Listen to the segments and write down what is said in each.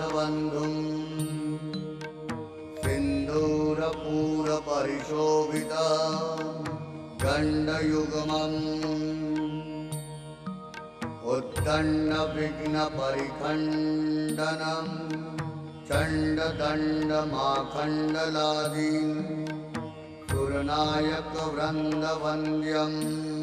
बन्धुम् सिन्दूरपूरपरिशोभिता गण्डयुग्मम् उद्दण्डविघ्नपरिखण्डनम् चण्डदण्डमाखण्डलादीन् सुरनायकवृन्दवन्द्यम्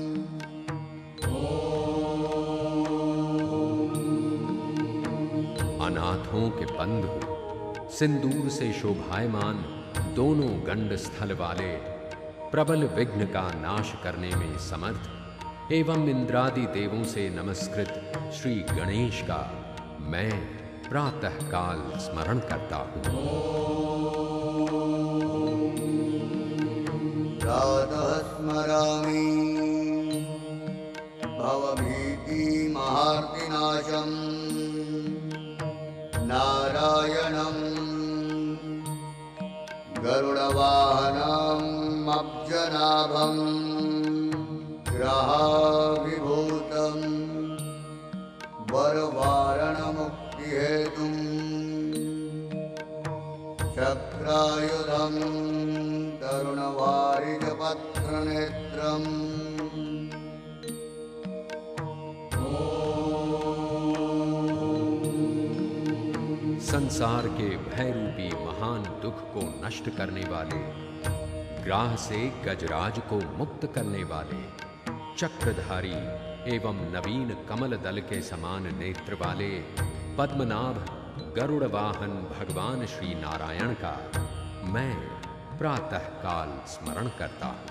अनाथों के बंधु, सिंदूर से शोभायमान दोनों गंड स्थल वाले, प्रबल विघ्न का नाश करने में समर्थ एवं इंद्रादि देवों से नमस्कृत श्री गणेश का मैं प्रातः काल स्मरण करता हूँ। प्रातः स्मरामि भवभीतिमहार्तिनाशम् नारायणं गरुडवाहनम् अब्जनाभं ग्रहाभिभूतं वरवारणमुक्तिहेतुं चक्रायुधं तरुणवारिजपत्रनेत्रम् संसार के भय रूपी महान दुख को नष्ट करने वाले, ग्राह से गजराज को मुक्त करने वाले, चक्रधारी एवं नवीन कमल दल के समान नेत्र वाले पद्मनाभ गरुड़ वाहन भगवान श्री नारायण का मैं प्रातः काल स्मरण करता हूँ।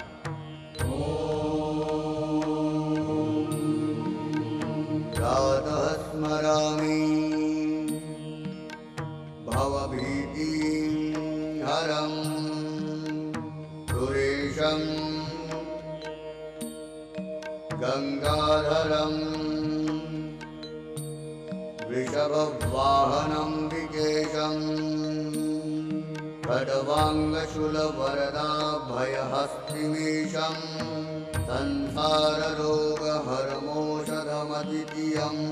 प्रातः स्मरामि भवभीतिहरं सुरेशं गंगाधरं वृषभवाहनं विकेशं खड्वाङ्गशूलवरदाभयहस्तिमीशं संसाररोगहरमौषधमद्वितीयम्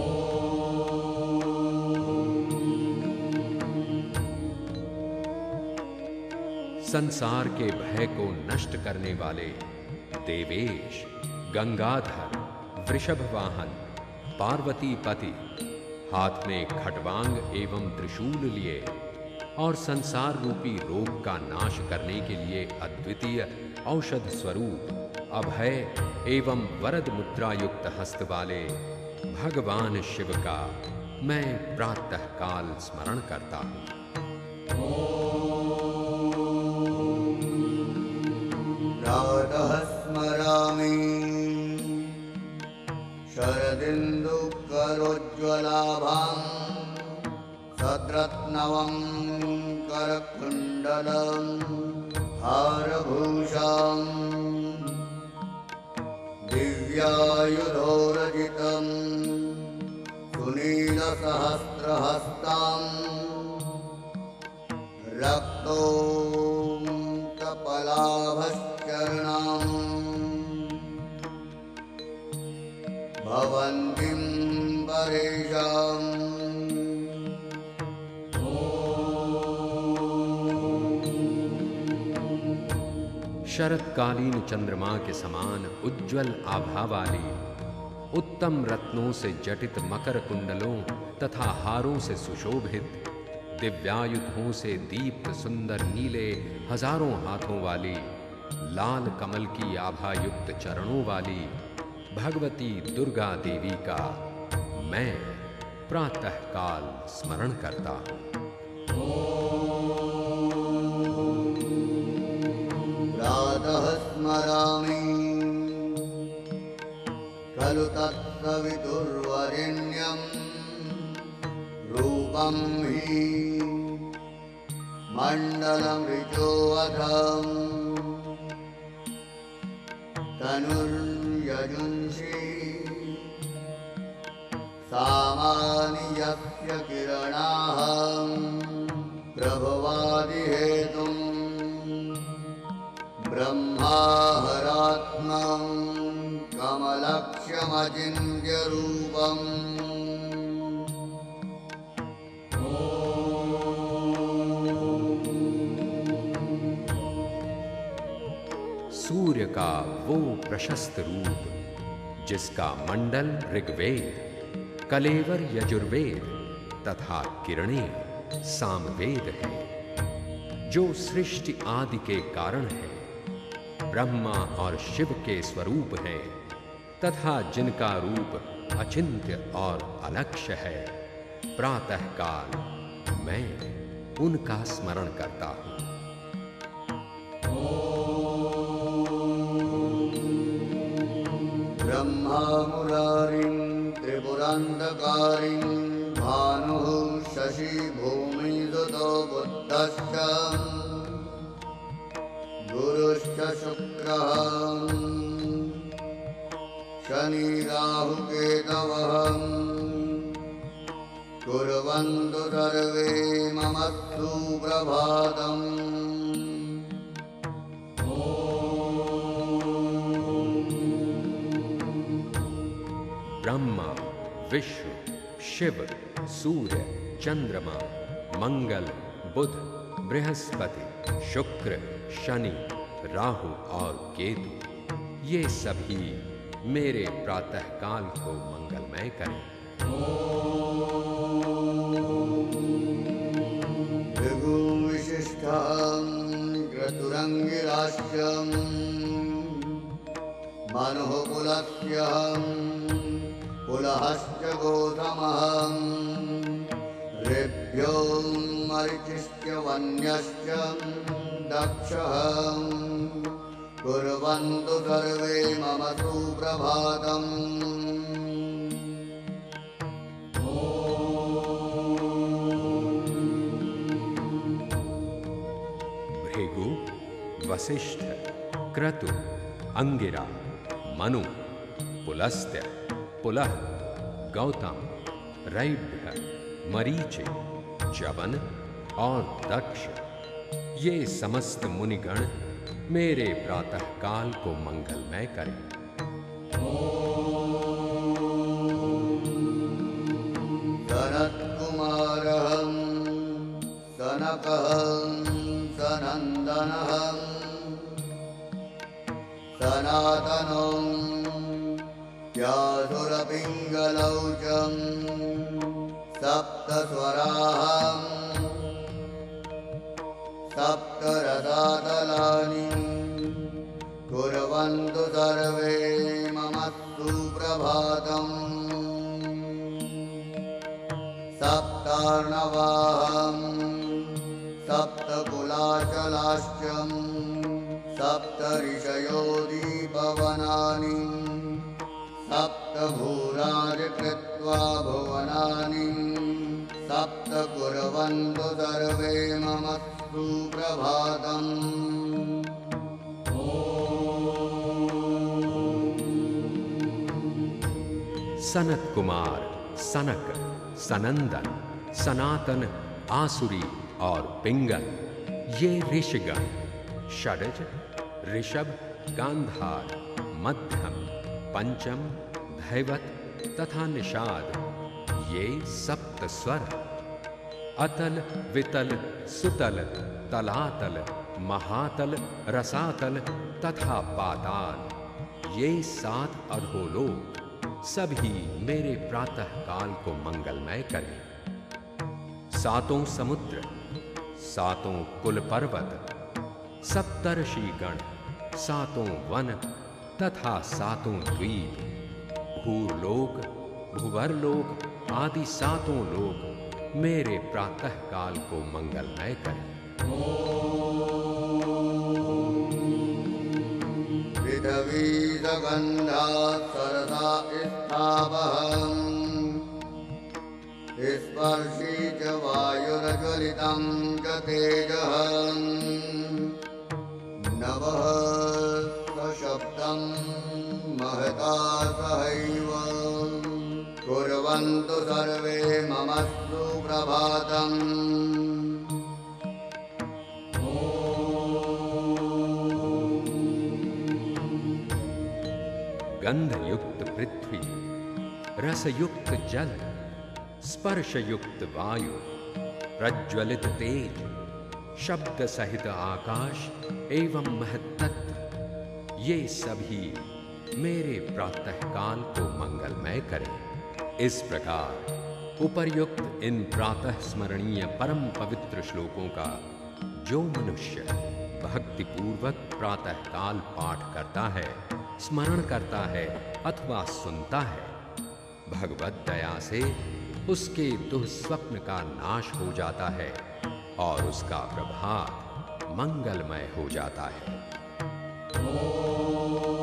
संसार के भय को नष्ट करने वाले देवेश, गंगाधर, वृषभ वाहन, पार्वती पति, हाथ में खड्वांग एवं त्रिशूल लिए और संसार रूपी रोग का नाश करने के लिए अद्वितीय औषध स्वरूप अभय एवं वरद मुद्रा युक्त हस्त वाले भगवान शिव का मैं प्रातः काल स्मरण करता हूँ। प्रातः स्मरामि शरदिन्दुकरोज्ज्वलाभां सद्रत्नवं करकुण्डलं हारभूषां दिव्यायुधोरजितं सुनीलसहस्रहस्तां रक्तो कपलाभश्चरणां भवन्तीं परेशाम् शरतकालीन चंद्रमा के समान उज्ज्वल आभा वाली, उत्तम रत्नों से जटित मकर कुंडलों तथा हारों से सुशोभित, दिव्यायुधों से दीप्त सुंदर नीले हजारों हाथों वाली, लाल कमल की आभा युक्त चरणों वाली भगवती दुर्गा देवी का मैं प्रातः काल स्मरण करता हूँ। प्रातः स्मरामि खलु तत्सवितुर्वरेण्यं रूपं हि मण्डलं ऋजोऽधम् तनुर्यजुंषि सामानि यस्य किरणाः प्रभवादिहेतुं ब्रह्माहरात्मं कमलक्ष्यमचिन्त्यरूपम् सूर्य का वो प्रशस्त रूप जिसका मंडल ऋग्वेद, कलेवर यजुर्वेद तथा किरणें सामवेद है, जो सृष्टि आदि के कारण है, ब्रह्मा और शिव के स्वरूप हैं तथा जिनका रूप अचिंत्य और अलक्ष्य है, प्रातःकाल मैं उनका स्मरण करता हूं। ब्रह्मा मुरारिं त्रिपुरान्धकारिं भानुः शशि भूमिसुतो बुद्धश्च गुरुश्च शुक्रः शनि राहु केतवः कुर्वन्तु सर्वे मम सुप्रभातम्। ब्रह्मा, विष्णु, शिव, सूर्य, चंद्रमा, मंगल, बुध, बृहस्पति, शुक्र, शनि, राहु और केतु, ये सभी मेरे प्रातःकाल को मंगलमय करें। भृगु विशिष्टं क्रतुरङ्गिराश्यं मनुः कुलस्यं कुलहश्च गौतमः ऋभ्यो मरीचिश्च वन्यश्च दक्षः कुर्वन्तु सर्वे मम सुप्रभातम्। भृगु, वसिष्ठ, क्रतु, अंगिरा, मनु, पुलस्त्य, पुलह, गौतम, रैभ्य, मरीचि, च्यवन और दक्ष, ये समस्त मुनिगण मेरे प्रातःकाल को मंगलमय करें। सनत्कुमारः सनकः सनन्दनः सनातनो व्यासुरपिङ्गलौ च सप्तस्वराः सप्तरसातलानि कुर्वन्तु सर्वे मम सुप्रभातम्। सप्तार्णवाः सप्तकुलाचलाश्च सप्तऋषयो दीपवनानि सप्तभूराज कृत्वा भुवनानि सप्त कुर्वन्तु सर्वे मम सुप्रभातम्। सनत कुमार, सनक, सनंदन, सनातन, आसुरी और पिंगल, ये ऋषिगण षडज, ऋषभ, गांधार, मध्यम, पंचम, धैवत तथा निषाद, ये सप्त स्वर, अतल, वितल, सुतल, तलातल, महातल, रसातल तथा पाताल, ये 7 अधोलोक सभी मेरे प्रातः काल को मंगलमय करें। 7 समुद्र, 7 कुल पर्वत, सप्तर्षिगण, 7 वन तथा 7 द्वीप, भूलोक, भुवरलोक आदि 7 लोक मेरे प्रातः काल को मंगलमय करें। पृथ्वी सगन्धा सरसा स्थावहं स्पर्शी च वायुर्ज्वलितं च तेजः नभः सशब्दं महता सहैव कुर्वन्तु सर्वे मम सुप्रभातम्। गंधयुक्त पृथ्वी, रसयुक्त जल, स्पर्शयुक्त वायु, प्रज्वलित तेज, शब्द सहित आकाश एवं महत्तत्व, ये सभी मेरे प्रातःकाल को मंगलमय करें। इस प्रकार उपर्युक्त इन प्रातः स्मरणीय परम पवित्र श्लोकों का जो मनुष्य भक्तिपूर्वक प्रातःकाल पाठ करता है, स्मरण करता है अथवा सुनता है, भगवत दया से उसके दुःस्वप्न का नाश हो जाता है और उसका प्रभात मंगलमय हो जाता है।